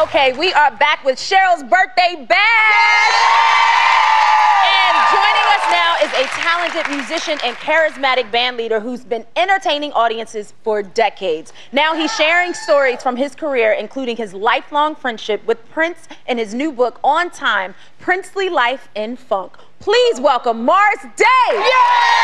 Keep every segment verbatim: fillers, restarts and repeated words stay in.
Okay, we are back with Cheryl's birthday bash. And joining us now is a talented musician and charismatic band leader who's been entertaining audiences for decades. Now he's sharing stories from his career, including his lifelong friendship with Prince and his new book, On Time, Princely Life in Funk. Please welcome Morris Day. Yeah!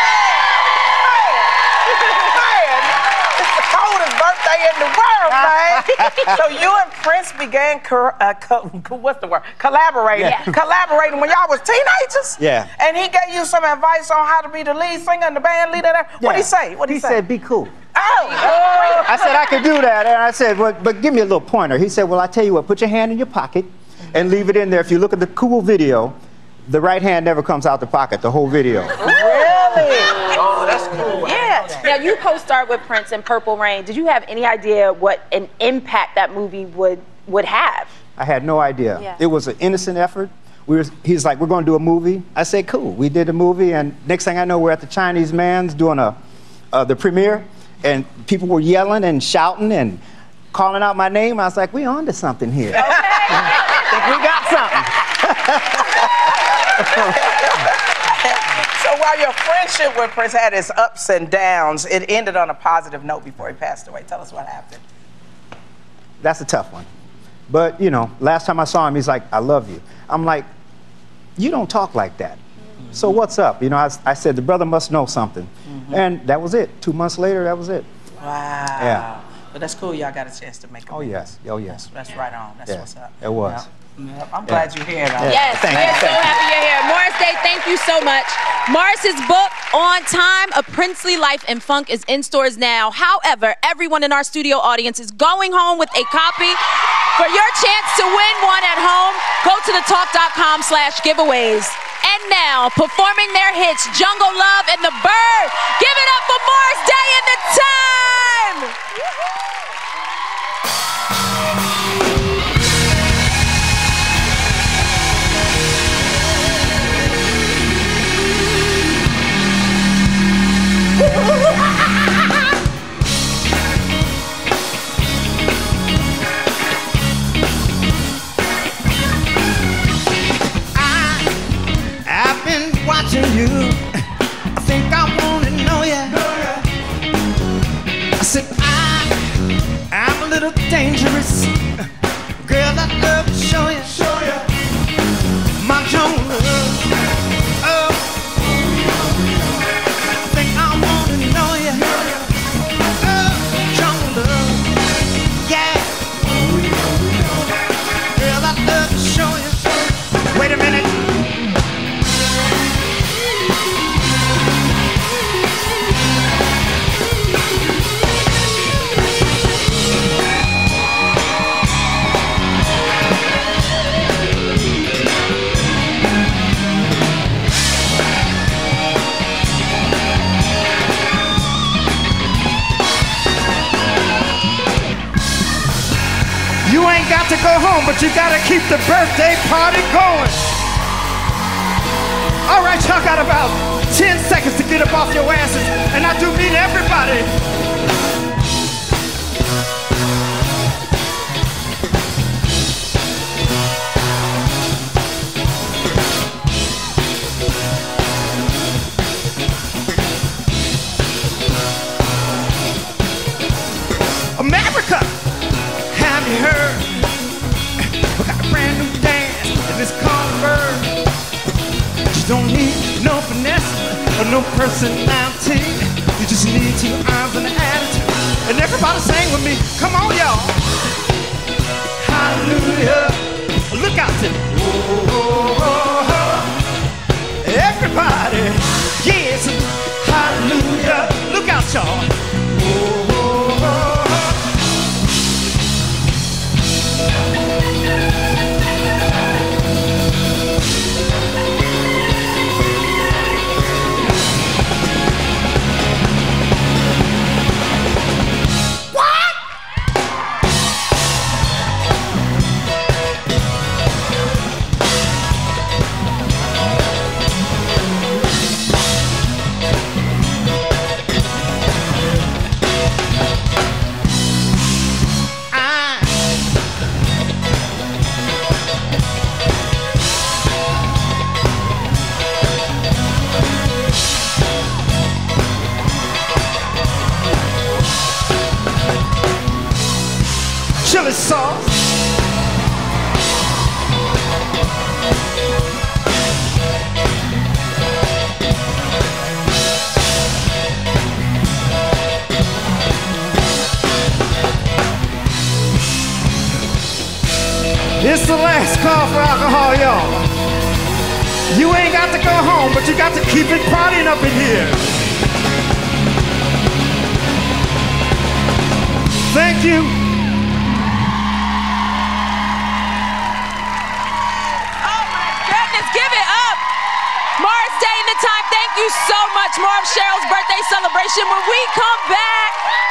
It's the coldest birthday in the world, man. So you and Prince began, uh, co what's the word? Collaborating. Yeah. Collaborating when y'all was teenagers? Yeah. And he gave you some advice on how to be the lead singer and the band leader there? Yeah. What'd he say? What'd he, he say? He said, be cool. Oh! I said, I could do that. And I said, well, but give me a little pointer. He said, well, I tell you what, put your hand in your pocket and leave it in there. If you look at the cool video, the right hand never comes out the pocket, the whole video. Really? Oh, that's cool. Yeah. Now, you co-starred with Prince in Purple Rain. Did you have any idea what an impact that movie would would have? I had no idea. Yeah. It was an innocent effort. We were, he's like, we're going to do a movie. I said, cool. We did a movie, and next thing I know, we're at the Chinese Man's doing a uh, the premiere, and people were yelling and shouting and calling out my name. I was like, we on to something here. Okay. I think we got something. So while your friendship with Prince had its ups and downs, it ended on a positive note before he passed away. Tell us what happened. That's a tough one. But, you know, last time I saw him, he's like, I love you. I'm like, you don't talk like that. Mm-hmm. So what's up? You know, I, I said, the brother must know something. Mm-hmm. And that was it. Two months later, that was it. Wow. Yeah. But that's cool. Y'all got a chance to make a Oh, movie. yes. Oh, yes. That's, that's right on. That's yeah. what's up. It was. Yep. Yep. I'm glad yeah. you're here, though. Yes, Thank we're you. so happy you're here. Morris Day, thank you so much. Morris's book, On Time, A Princely Life in Funk, is in stores now. However, everyone in our studio audience is going home with a copy. For your chance to win one at home, go to the talk dot com slash giveaways. And now, performing their hits, Jungle Love and The Bird. Give it up for Morris Day and The Time! I've been watching you. I think I want to know you. I said I, I'm a little dangerous. Girl, I'd love to show you, show you my jungle love. Oh, I think I want to know you. Oh, jungle love. Yeah. Girl, I'd love to show you. Wait a minute. You ain't got to go home, but you gotta keep the birthday party going. All right, y'all got about ten seconds to get up off your asses, and I do mean everybody. America! Have you heard? We got a brand new dance in this convert. You don't need no finesse or no personality. You just need two arms and an attitude. And everybody sing with me. Come on, y'all. Hallelujah. Look out to oh, oh, oh, oh. Everybody, yes. Hallelujah. Look out, y'all. Oh, oh, oh. chili sauce. It's the last call for alcohol, y'all. You ain't got to go home, but you got to keep it partying up in here. Thank you. Oh my goodness, give it up. Morris Day in the Time, thank you so much. More of Cheryl's birthday celebration when we come back.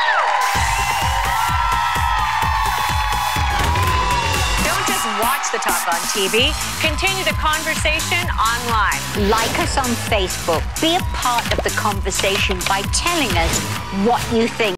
Watch the talk on T V. Continue the conversation online. Like us on Facebook. Be a part of the conversation by telling us what you think.